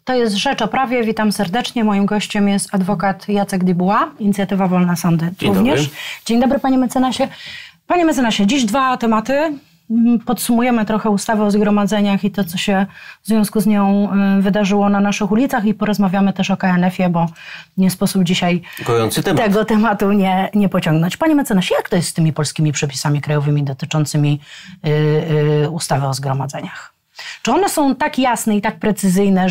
To jest Rzecz o Prawie. Witam serdecznie. Moim gościem jest adwokat Jacek Dibuła, Inicjatywa Wolna Sądy. Dzień również. Dobry. Dzień dobry, panie mecenasie. Panie mecenasie, dziś dwa tematy. Podsumujemy trochę ustawę o zgromadzeniach i to, co się w związku z nią wydarzyło na naszych ulicach i porozmawiamy też o KNF-ie, bo nie sposób dzisiaj tego tematu nie pociągnąć. Panie mecenasie, jak to jest z tymi polskimi przepisami krajowymi dotyczącymi ustawy o zgromadzeniach? Czy one są tak jasne i tak precyzyjne,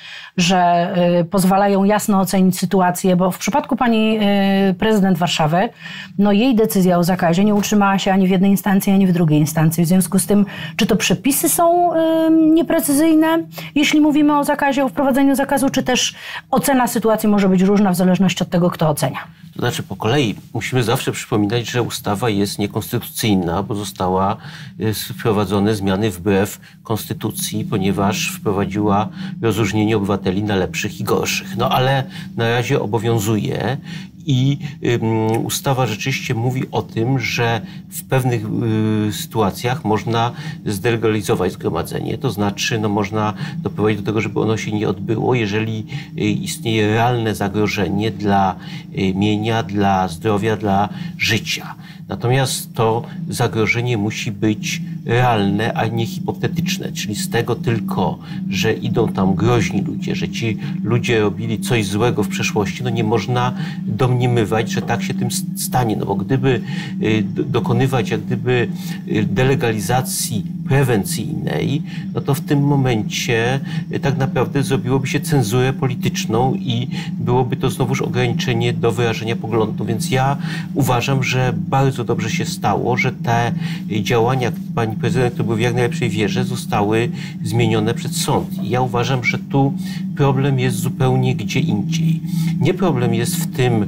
że pozwalają jasno ocenić sytuację? Bo w przypadku pani prezydent Warszawy, no jej decyzja o zakazie nie utrzymała się ani w jednej instancji, ani w drugiej instancji. W związku z tym, czy to przepisy są nieprecyzyjne, jeśli mówimy o zakazie, o wprowadzeniu zakazu, czy też ocena sytuacji może być różna w zależności od tego, kto ocenia? To znaczy po kolei musimy zawsze przypominać, że ustawa jest niekonstytucyjna, bo została wprowadzone zmiany wbrew konstytucji, ponieważ wprowadziła rozróżnienie obywateli na lepszych i gorszych. No ale na razie obowiązuje i ustawa rzeczywiście mówi o tym, że w pewnych sytuacjach można zdelegalizować zgromadzenie. To znaczy można doprowadzić do tego, żeby ono się nie odbyło, jeżeli istnieje realne zagrożenie dla mienia, dla zdrowia, dla życia. Natomiast to zagrożenie musi być realne, a nie hipotetyczne. Czyli z tego tylko, że idą tam groźni ludzie, że ci ludzie robili coś złego w przeszłości, no nie można domniemywać, że tak się tym stanie. No bo gdyby dokonywać jak gdyby delegalizacji prewencyjnej, no to w tym momencie tak naprawdę zrobiłoby się cenzurę polityczną i byłoby to znowuż ograniczenie do wyrażenia poglądu. Więc ja uważam, że bardzo dobrze się stało, że te działania pani prezydent, które były w jak najlepszej wierze, zostały zmienione przez sąd. I ja uważam, że tu problem jest zupełnie gdzie indziej. Nie problem jest w tym,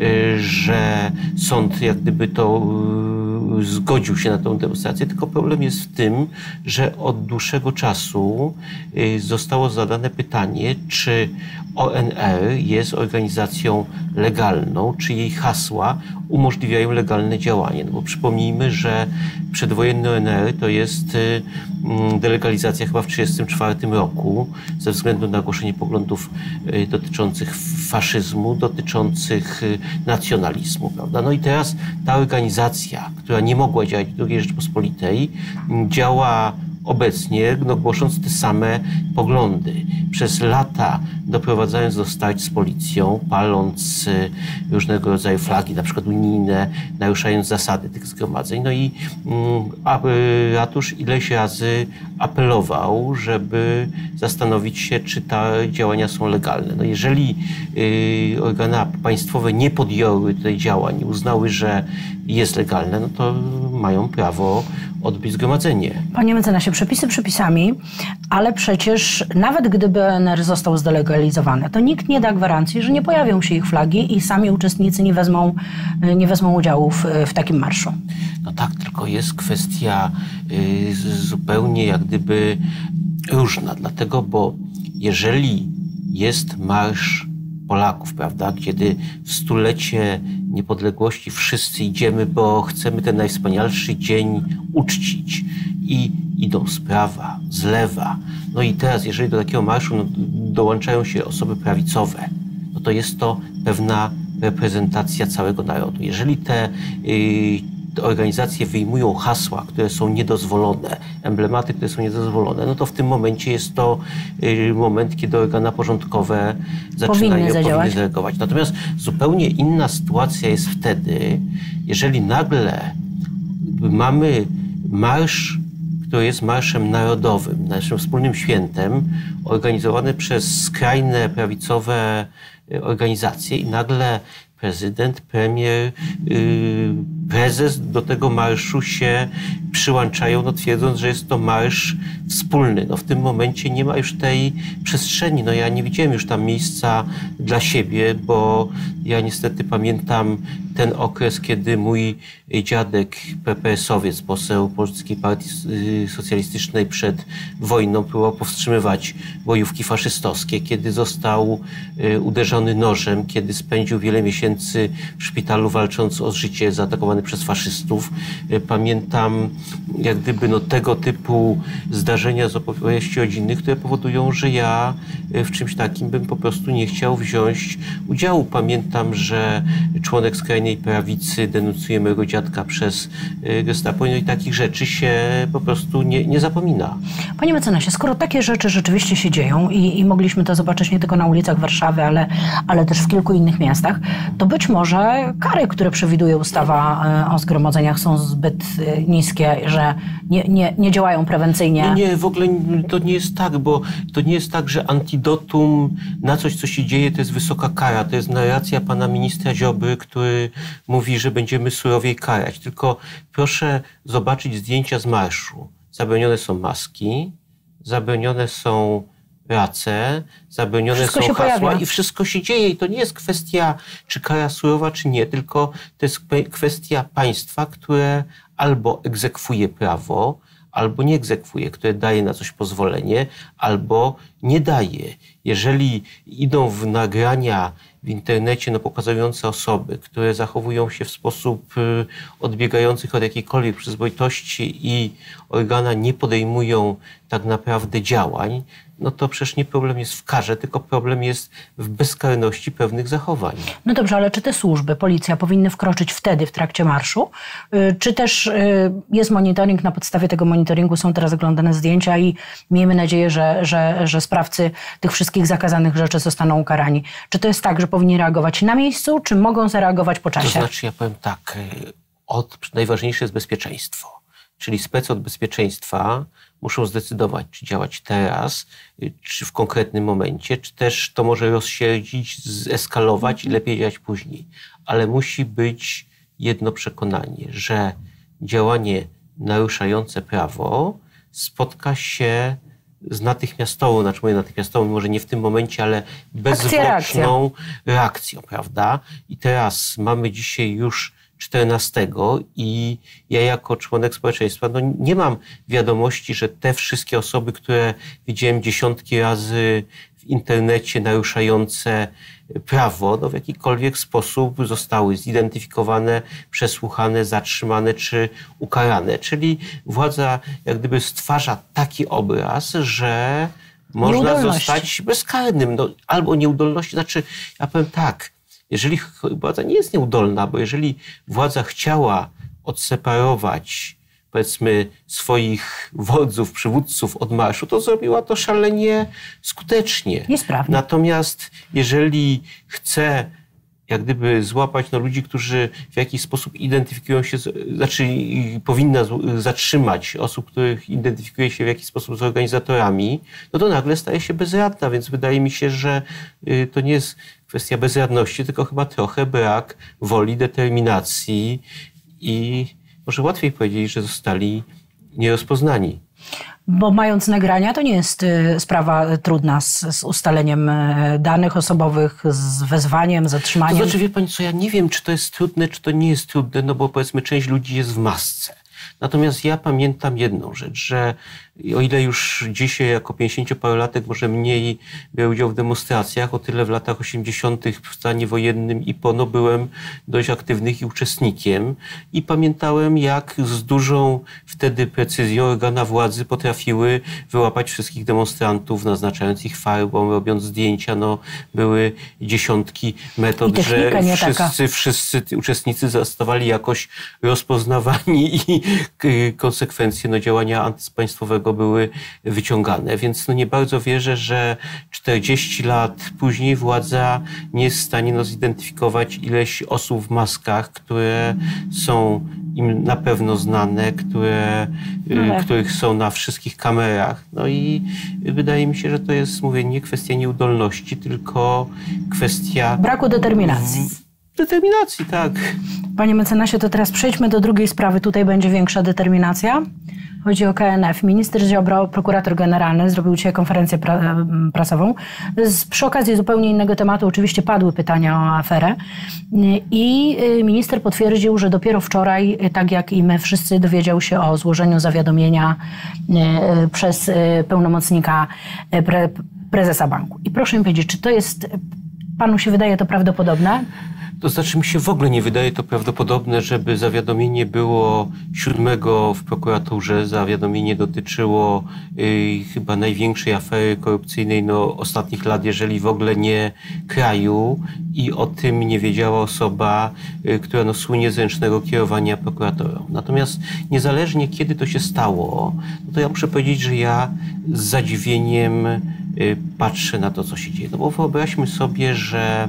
że sąd jak gdyby to zgodził się na tę demonstrację, tylko problem jest w tym, że od dłuższego czasu zostało zadane pytanie, czy ONR jest organizacją legalną, czy jej hasła umożliwiają legalne działanie. No bo przypomnijmy, że przedwojenny ONR to jest delegalizacja chyba w 1934 roku ze względu na głoszenie poglądów dotyczących faszyzmu, dotyczących nacjonalizmu, prawda? No i teraz ta organizacja, która nie mogła działać w II Rzeczypospolitej, działa obecnie, no, głosząc te same poglądy. Przez lata doprowadzając do starć z policją, paląc różnego rodzaju flagi, na przykład unijne, naruszając zasady tych zgromadzeń. No i ratusz ileś razy apelował, żeby zastanowić się, czy te działania są legalne. No jeżeli organy państwowe nie podjęły tych działań, nie uznały, że jest legalne, no to mają prawo odbyć zgromadzenie. Panie mecenasie, przepisy przepisami, ale przecież nawet gdyby ONR został zdelegalizowany, to nikt nie da gwarancji, że nie pojawią się ich flagi i sami uczestnicy nie wezmą udziału w takim marszu. No tak, tylko jest kwestia zupełnie jak gdyby różna, dlatego, bo jeżeli jest marsz Polaków, prawda, kiedy w stulecie niepodległości wszyscy idziemy, bo chcemy ten najwspanialszy dzień uczcić i idą z prawa, z lewa. No i teraz, jeżeli do takiego marszu dołączają się osoby prawicowe, no to jest to pewna reprezentacja całego narodu. Jeżeli te organizacje wyjmują hasła, które są niedozwolone, emblematy, które są niedozwolone, no to w tym momencie jest to moment, kiedy organy porządkowe powinny zareagować. Natomiast zupełnie inna sytuacja jest wtedy, jeżeli nagle mamy marsz, który jest marszem narodowym, naszym wspólnym świętem, organizowany przez skrajne prawicowe organizacje i nagle prezydent, premier, prezes do tego marszu się przyłączają, no twierdząc, że jest to marsz wspólny. No w tym momencie nie ma już tej przestrzeni. No ja nie widziałem już tam miejsca dla siebie, bo ja niestety pamiętam ten okres, kiedy mój dziadek, PPS-owiec, poseł Polskiej Partii Socjalistycznej przed wojną próbował powstrzymywać bojówki faszystowskie, kiedy został uderzony nożem, kiedy spędził wiele miesięcy w szpitalu walcząc o życie, zaatakowany zamordowany przez faszystów. Pamiętam jak gdyby tego typu zdarzenia z opowieści rodzinnych, które powodują, że ja w czymś takim bym po prostu nie chciał wziąć udziału. Pamiętam, że członek skrajnej prawicy denuncjuje mojego dziadka przez Gestapo, no i takich rzeczy się po prostu nie zapomina. Panie mecenasie, skoro takie rzeczy rzeczywiście się dzieją i mogliśmy to zobaczyć nie tylko na ulicach Warszawy, ale też w kilku innych miastach, to być może kary, które przewiduje ustawa o zgromadzeniach, są zbyt niskie, że nie działają prewencyjnie. Nie, w ogóle to nie jest tak, bo to nie jest tak, że antidotum na coś, co się dzieje, to jest wysoka kara. To jest narracja pana ministra Ziobry, który mówi, że będziemy surowiej karać. Tylko proszę zobaczyć zdjęcia z marszu. Zabronione są maski, zabronione są race, zabronione wszystko są hasła pojawia. I wszystko się dzieje. I to nie jest kwestia, czy kara surowa, czy nie, tylko to jest kwestia państwa, które albo egzekwuje prawo, albo nie egzekwuje, które daje na coś pozwolenie, albo nie daje. Jeżeli idą w nagrania w internecie pokazujące osoby, które zachowują się w sposób odbiegających od jakiejkolwiek przyzwoitości i organa nie podejmują tak naprawdę działań, no to przecież nie problem jest w karze, tylko problem jest w bezkarności pewnych zachowań. No dobrze, ale czy te służby, policja powinny wkroczyć wtedy w trakcie marszu? Czy też jest monitoring, na podstawie tego monitoringu są teraz oglądane zdjęcia i miejmy nadzieję, że sprawcy tych wszystkich zakazanych rzeczy zostaną ukarani? Czy to jest tak, że powinni reagować na miejscu, czy mogą zareagować po czasie? To znaczy, ja powiem tak, najważniejsze jest bezpieczeństwo. Czyli spec od bezpieczeństwa muszą zdecydować, czy działać teraz, czy w konkretnym momencie, czy też to może rozsierdzić, zeskalować i lepiej działać później. Ale musi być jedno przekonanie, że działanie naruszające prawo spotka z natychmiastową, znaczy mówię natychmiastową, może nie w tym momencie, ale bezzwłoczną reakcją, prawda? I teraz mamy dzisiaj już 14 i ja jako członek społeczeństwa nie mam wiadomości, że te wszystkie osoby, które widziałem dziesiątki razy w internecie naruszające prawo, w jakikolwiek sposób zostały zidentyfikowane, przesłuchane, zatrzymane czy ukarane. Czyli władza jak gdyby stwarza taki obraz, że można zostać bezkarnym. Albo nieudolności, znaczy ja powiem tak, jeżeli władza nie jest nieudolna, bo jeżeli władza chciała odseparować, powiedzmy, swoich wodzów, przywódców od marszu, to zrobiła to szalenie skutecznie. Niesprawnie. Natomiast jeżeli chce jak gdyby złapać ludzi, którzy w jakiś sposób identyfikują się, znaczy powinna zatrzymać osób, których identyfikuje się w jakiś sposób z organizatorami, to nagle staje się bezradna, więc wydaje mi się, że to nie jest kwestia bezradności, tylko chyba trochę brak woli, determinacji i może łatwiej powiedzieć, że zostali nierozpoznani. Bo mając nagrania, to nie jest sprawa trudna z ustaleniem danych osobowych, z wezwaniem, zatrzymaniem. To znaczy, wie pani co, ja nie wiem, czy to jest trudne, czy to nie jest trudne, bo powiedzmy część ludzi jest w masce. Natomiast ja pamiętam jedną rzecz, że o ile już dzisiaj jako 50-parolatek może mniej brał udział w demonstracjach, o tyle w latach 80. w stanie wojennym i PO byłem dość aktywnym i uczestnikiem i pamiętałem, jak z dużą wtedy precyzją organa władzy potrafiły wyłapać wszystkich demonstrantów, naznaczając ich farbą, robiąc zdjęcia. Były dziesiątki metod, że wszyscy uczestnicy zostawali jakoś rozpoznawani i konsekwencje działania antypaństwowego były wyciągane. Więc nie bardzo wierzę, że 40 lat później władza nie jest w stanie zidentyfikować ileś osób w maskach, które są im na pewno znane, których są na wszystkich kamerach. I wydaje mi się, że to jest, mówię, nie kwestia nieudolności, tylko kwestia braku determinacji. Determinacji, tak. Panie mecenasie, to teraz przejdźmy do drugiej sprawy. Tutaj będzie większa determinacja. Chodzi o KNF. Minister Ziobro, prokurator generalny, zrobił dzisiaj konferencję prasową. Przy okazji zupełnie innego tematu oczywiście padły pytania o aferę i minister potwierdził, że dopiero wczoraj, tak jak i my wszyscy, dowiedział się o złożeniu zawiadomienia przez pełnomocnika prezesa banku. I proszę mi powiedzieć, czy to jest Panu się wydaje to prawdopodobne? To znaczy mi się w ogóle nie wydaje to prawdopodobne, żeby zawiadomienie było 7 w prokuraturze. Zawiadomienie dotyczyło chyba największej afery korupcyjnej ostatnich lat, jeżeli w ogóle nie kraju, i o tym nie wiedziała osoba, która słynie z ręcznego kierowania prokuratorą. Natomiast niezależnie kiedy to się stało, to ja muszę powiedzieć, że ja z zadziwieniem patrzę na to, co się dzieje. No bo wyobraźmy sobie, że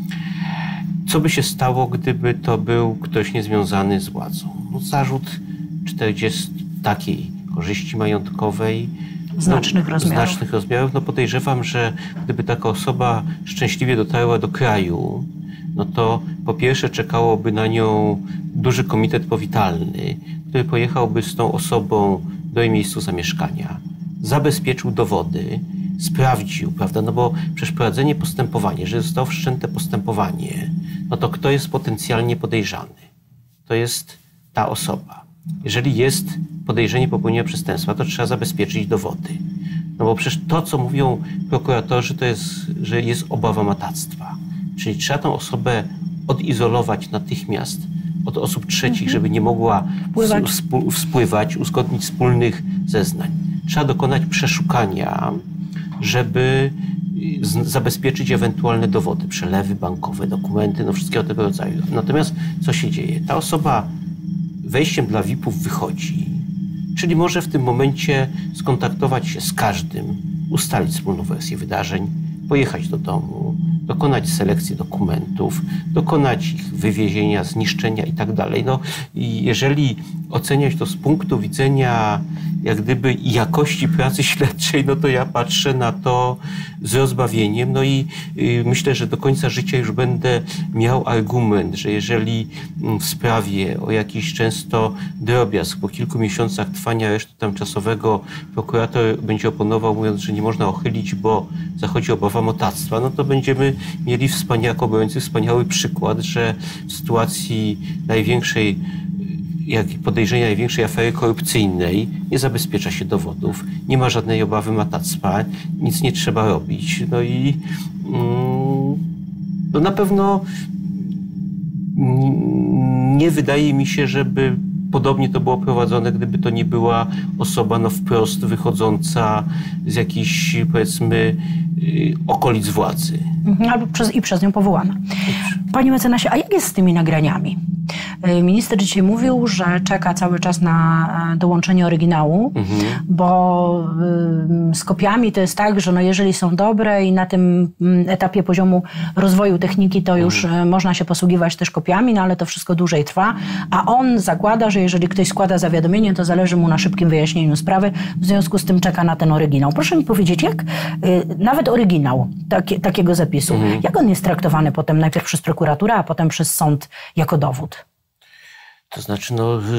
co by się stało, gdyby to był ktoś niezwiązany z władzą? Zarzut 40 takiej korzyści majątkowej. Znacznych rozmiarów. Podejrzewam, że gdyby taka osoba szczęśliwie dotarła do kraju, to po pierwsze czekałoby na nią duży komitet powitalny, który pojechałby z tą osobą do jej miejsca zamieszkania, zabezpieczył dowody, sprawdził, prawda, bo przecież prowadzenie postępowania, jeżeli zostało wszczęte postępowanie, to kto jest potencjalnie podejrzany? To jest ta osoba. Jeżeli jest podejrzenie popełnienia przestępstwa, to trzeba zabezpieczyć dowody. Bo przecież to, co mówią prokuratorzy, to jest, że jest obawa matactwa. Czyli trzeba tą osobę odizolować natychmiast od osób trzecich, żeby nie mogła wpływać, uzgodnić wspólnych zeznań. Trzeba dokonać przeszukania, żeby zabezpieczyć ewentualne dowody, przelewy bankowe, dokumenty, wszystkiego tego rodzaju. Natomiast co się dzieje? Ta osoba wejściem dla VIP-ów wychodzi, czyli może w tym momencie skontaktować się z każdym, ustalić wspólną wersję wydarzeń, pojechać do domu, dokonać selekcji dokumentów, dokonać ich wywiezienia, zniszczenia i tak dalej. I jeżeli oceniać to z punktu widzenia jak gdyby jakości pracy śledczej, to ja patrzę na to z rozbawieniem. I myślę, że do końca życia już będę miał argument, że jeżeli w sprawie o jakiś często drobiazg po kilku miesiącach trwania aresztu tymczasowego prokurator będzie oponował, mówiąc, że nie można uchylić, bo zachodzi obawa matactwa, to będziemy mieli jako obrońcy wspaniały przykład, że w sytuacji podejrzenia największej afery korupcyjnej nie zabezpiecza się dowodów, nie ma żadnej obawy matactwa, nic nie trzeba robić. Na pewno nie wydaje mi się, żeby podobnie to było prowadzone, gdyby to nie była osoba wprost wychodząca z jakichś, powiedzmy, okolic władzy. Albo przez nią powołana. Panie mecenasie, a jak jest z tymi nagraniami? Minister dzisiaj mówił, że czeka cały czas na dołączenie oryginału, bo z kopiami to jest tak, że jeżeli są dobre i na tym etapie poziomu rozwoju techniki, to już można się posługiwać też kopiami, ale to wszystko dłużej trwa, a on zakłada, że jeżeli ktoś składa zawiadomienie, to zależy mu na szybkim wyjaśnieniu sprawy, w związku z tym czeka na ten oryginał. Proszę mi powiedzieć, jak nawet oryginał takiego zapisu, jak on jest traktowany potem najpierw przez prokuraturę, a potem przez sąd jako dowód? To znaczy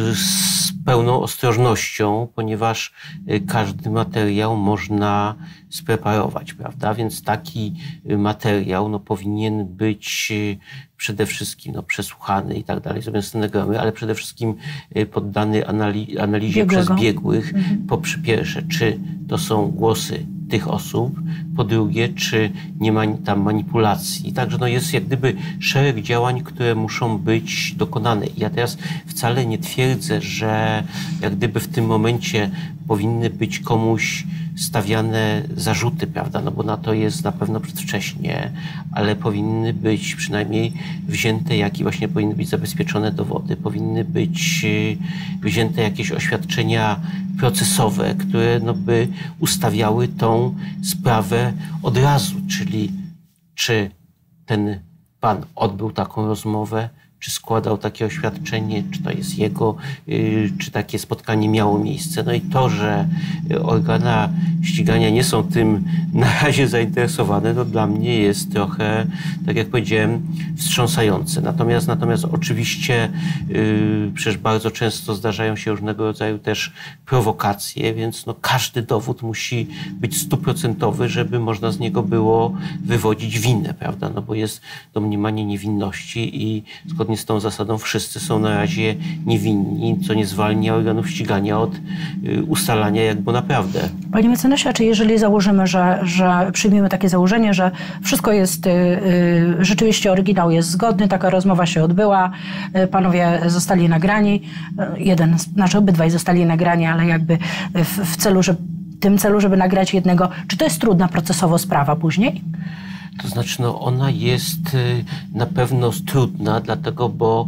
z pełną ostrożnością, ponieważ każdy materiał można spreparować, prawda? Więc taki materiał powinien być przede wszystkim przesłuchany i tak dalej, zrobione stenogramy, ale przede wszystkim poddany analizie przez biegłych. Po pierwsze, czy to są głosy tych osób, po drugie, czy nie ma tam manipulacji. Także jest jak gdyby szereg działań, które muszą być dokonane. I ja teraz wcale nie twierdzę, że jak gdyby w tym momencie powinny być komuś stawiane zarzuty, prawda, bo na to jest na pewno przedwcześnie, ale powinny być przynajmniej wzięte, właśnie powinny być zabezpieczone dowody, powinny być wzięte jakieś oświadczenia procesowe, które by ustawiały tą sprawę od razu, czyli czy ten pan odbył taką rozmowę, czy składał takie oświadczenie, czy to jest jego, czy takie spotkanie miało miejsce. I to, że organa ścigania nie są tym na razie zainteresowane, dla mnie jest trochę, tak jak powiedziałem, wstrząsające. Natomiast oczywiście przecież bardzo często zdarzają się różnego rodzaju też prowokacje, więc każdy dowód musi być 100%, żeby można z niego było wywodzić winę, prawda? Bo jest domniemanie niewinności i zgodnie zgodnie z tą zasadą wszyscy są na razie niewinni, co nie zwalnia organów ścigania od ustalania jak było naprawdę. Panie mecenasie, czy jeżeli założymy, że przyjmiemy takie założenie, że wszystko jest, rzeczywiście oryginał jest zgodny, taka rozmowa się odbyła, panowie zostali nagrani, obydwaj zostali nagrani, ale jakby w celu, żeby nagrać jednego, czy to jest trudna procesowo sprawa później? To znaczy, no ona jest na pewno trudna, dlatego, bo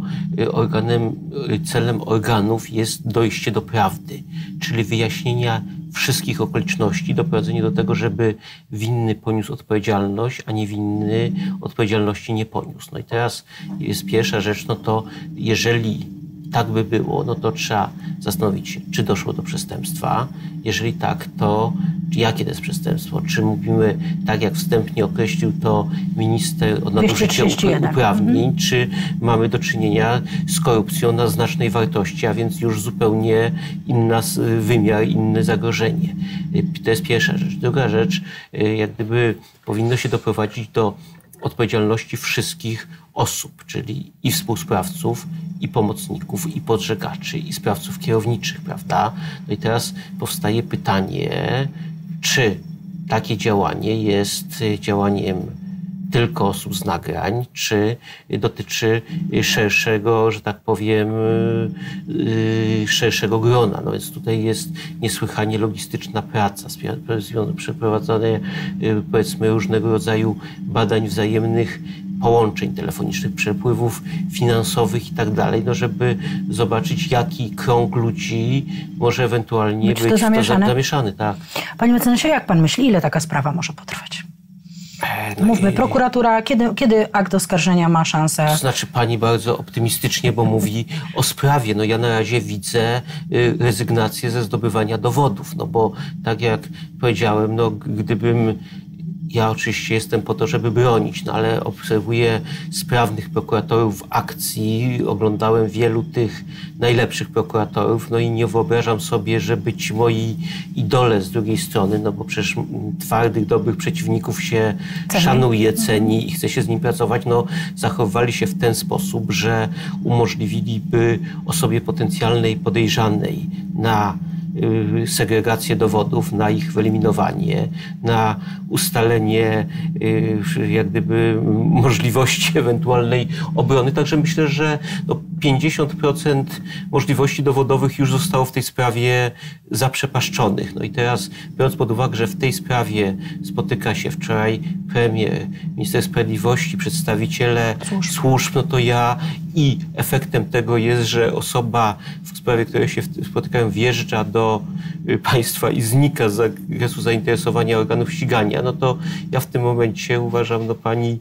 celem organów jest dojście do prawdy, czyli wyjaśnienia wszystkich okoliczności, doprowadzenie do tego, żeby winny poniósł odpowiedzialność, a niewinny odpowiedzialności nie poniósł. No i teraz jest pierwsza rzecz, no to jeżeli tak by było, no to trzeba zastanowić się, czy doszło do przestępstwa. Jeżeli tak, to jakie to jest przestępstwo? Czy mówimy, tak jak wstępnie określił to minister od nadużycia uprawnień, czy mamy do czynienia z korupcją na znacznej wartości, a więc już zupełnie inny wymiar, inne zagrożenie. To jest pierwsza rzecz. Druga rzecz, jak gdyby powinno się doprowadzić do odpowiedzialności wszystkich osób, czyli i współsprawców, i pomocników, i podżegaczy, i sprawców kierowniczych, prawda? No i teraz powstaje pytanie, czy takie działanie jest działaniem tylko osób z nagrań, czy dotyczy szerszego, że tak powiem, szerszego grona. No więc tutaj jest niesłychanie logistyczna praca, przeprowadzane, powiedzmy, różnego rodzaju badań wzajemnych, połączeń telefonicznych, przepływów finansowych i tak dalej, no żeby zobaczyć, jaki krąg ludzi może ewentualnie być w to zamieszany. Tak. Panie mecenasie, jak pan myśli, ile taka sprawa może potrwać? Mówmy, prokuratura, kiedy akt oskarżenia ma szansę? To znaczy pani bardzo optymistycznie, bo mówi o sprawie. No ja na razie widzę rezygnację ze zdobywania dowodów, no bo tak jak powiedziałem, no gdybym ja oczywiście jestem po to, żeby bronić, no ale obserwuję sprawnych prokuratorów w akcji, oglądałem wielu tych najlepszych prokuratorów, no i nie wyobrażam sobie, żeby ci moi idole z drugiej strony, no bo przecież twardych, dobrych przeciwników się szanuje, ceni i chce się z nim pracować, no zachowywali się w ten sposób, że umożliwiliby osobie potencjalnej podejrzanej na segregację dowodów, na ich wyeliminowanie, na ustalenie jak gdyby możliwości ewentualnej obrony. Także myślę, że no 50% możliwości dowodowych już zostało w tej sprawie zaprzepaszczonych. No i teraz, biorąc pod uwagę, że w tej sprawie spotyka się wczoraj premier, minister sprawiedliwości, przedstawiciele służb, no to i efektem tego jest, że osoba, w sprawie której się spotykają, wjeżdża do państwa i znika z zakresu zainteresowania organów ścigania, no to ja w tym momencie uważam, no pani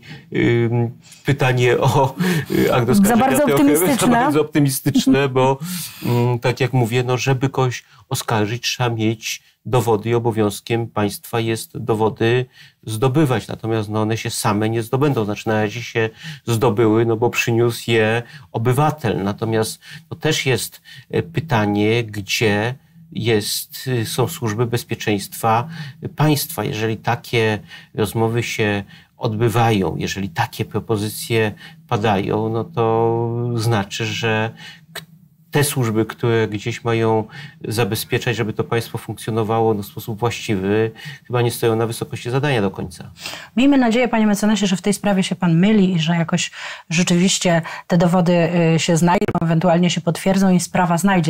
pytanie o akt oskarżenia za bardzo optymistyczne, bo tak jak mówię, no żeby kogoś oskarżyć, trzeba mieć dowody i obowiązkiem państwa jest dowody zdobywać. Natomiast no, one się same nie zdobędą. Znaczy na razie się zdobyły, no bo przyniósł je obywatel. Natomiast to też jest pytanie, gdzie są służby bezpieczeństwa państwa. Jeżeli takie rozmowy się odbywają, jeżeli takie propozycje padają, no to znaczy, że te służby, które gdzieś mają zabezpieczać, żeby to państwo funkcjonowało w sposób właściwy, chyba nie stoją na wysokości zadania do końca. Miejmy nadzieję, panie mecenasie, że w tej sprawie się pan myli i że jakoś rzeczywiście te dowody się znajdą, ewentualnie się potwierdzą i sprawa znajdzie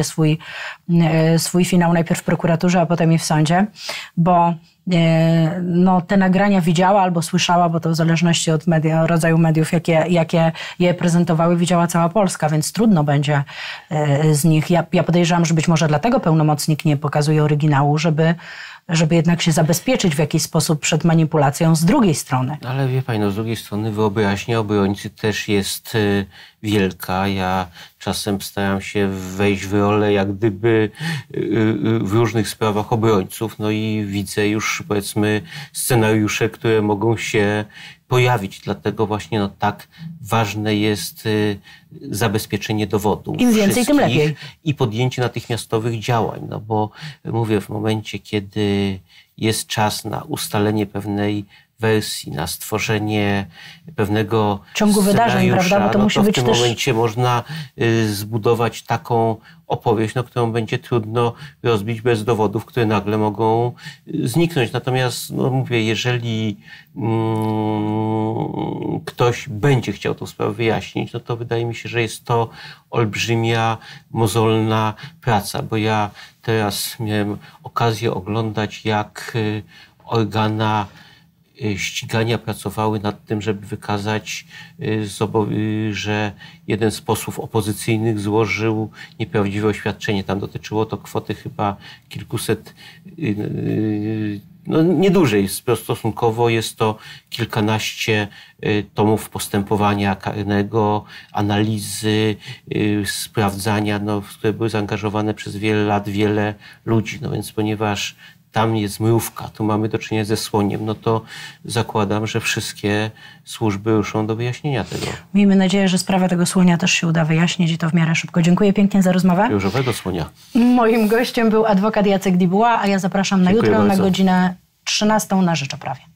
swój finał najpierw w prokuraturze, a potem i w sądzie, bo no, te nagrania widziała albo słyszała, bo to w zależności od rodzaju mediów, jakie je prezentowały, widziała cała Polska, więc trudno będzie z nich. Ja podejrzewam, że być może dlatego pełnomocnik nie pokazuje oryginału, żeby jednak się zabezpieczyć w jakiś sposób przed manipulacją z drugiej strony. Ale wie pani, no z drugiej strony wyobraźnia obrońcy też jest wielka. Ja czasem staram się wejść w rolę jak gdyby w różnych sprawach obrońców, no i widzę już, powiedzmy, scenariusze, które mogą się pojawić. Dlatego właśnie no, tak ważne jest zabezpieczenie dowodów. Im więcej, tym lepiej. I podjęcie natychmiastowych działań. No bo mówię, w momencie, kiedy jest czas na ustalenie pewnej wersji, na stworzenie pewnego ciągu wydarzeń, prawda? Bo to musi być w tym też... momencie można zbudować taką opowieść, którą będzie trudno rozbić bez dowodów, które nagle mogą zniknąć. Natomiast mówię, jeżeli ktoś będzie chciał tę sprawę wyjaśnić, to wydaje mi się, że jest to olbrzymia, mozolna praca, bo ja teraz miałem okazję oglądać, jak organa ścigania pracowały nad tym, żeby wykazać, że jeden z posłów opozycyjnych złożył nieprawdziwe oświadczenie. Tam dotyczyło to kwoty chyba kilkuset, niedużej stosunkowo. Jest to kilkanaście tomów postępowania karnego, analizy, sprawdzania, w które były zaangażowane przez wiele lat wiele ludzi. Więc ponieważ tam jest mrówka, tu mamy do czynienia ze słoniem, to zakładam, że wszystkie służby ruszą do wyjaśnienia tego. Miejmy nadzieję, że sprawę tego słonia też się uda wyjaśnić i to w miarę szybko. Dziękuję pięknie za rozmowę. Różowego słonia. Moim gościem był adwokat Jacek Dubois, a ja zapraszam na jutro na godzinę 13 na Rzecz o Prawie.